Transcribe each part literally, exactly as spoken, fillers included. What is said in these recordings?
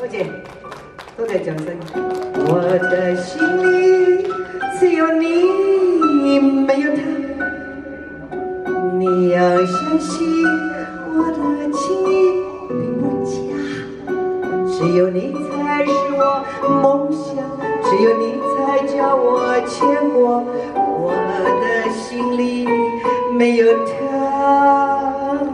多谢，多谢掌声。我的心里只有你，没有他。你要相信我的情意并不假，只有你才是我梦想，只有你才叫我牵挂。我的心里没有他。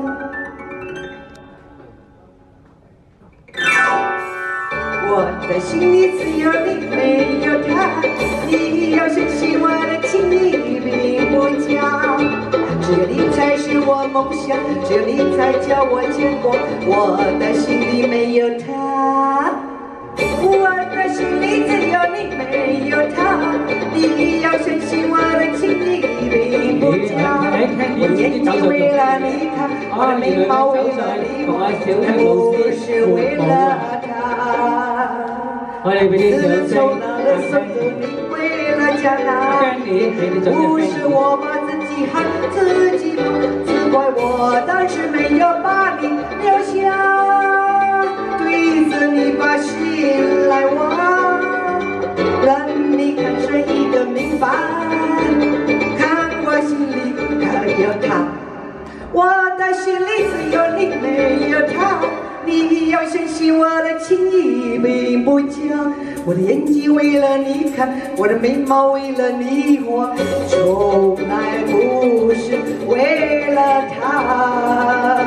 我的心里只有你，没有他。你要相信我的情意并不假，只有你才是我梦想，只有你才叫我牵挂。我的心里没有他，我的心里只有你，没有他。你要相信我的情意并不假，我眼睛为了你看，我的眉毛为了你画，不是为了他。 我哋俾啲掌聲， 为了家人，不是我把自己害自己痛，只怪我当时没有把你留下，对着你把心来挖，让你看出一个明白，看我心里可有他，我的心里只有你，没有他。 你要相信我的情意并不假，我的眼睛为了你看，我的眉毛为了你画，从来不是为了他。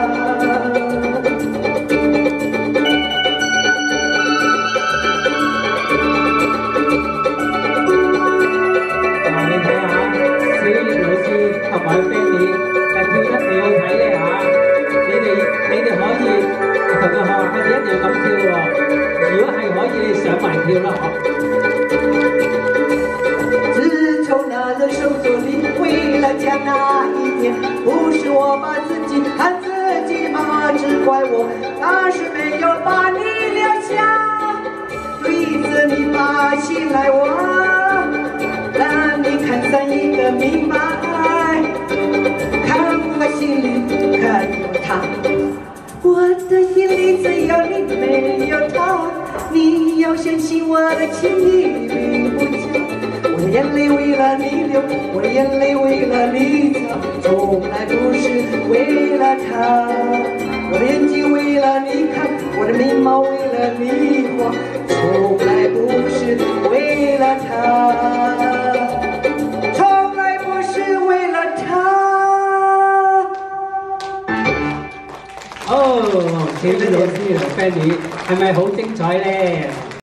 啊，你睇下，小葉老師同埋 Fanny 誒跳得幾好睇咧嚇！你哋你哋可以。 同佢學，我哋一定要咁跳喎。如果係可以，你上埋跳啦， 自從那人手中你回了家那一天，不是我把自己看自己嘛，只怪我當時沒有把你留下，對着你把心來挖，讓你看上一個明白，看我心裡可有他。 我的心里只有你，没有他。你要相信我的情意并不假。我的眼泪为了你流，我的眼泪为了你擦，从来不是为了他。我的眼睛为了你看，我的眉毛为了你画，从来不是为了他，从来不是为了他。 哦，小葉老師同 Fanny 係咪好精彩咧？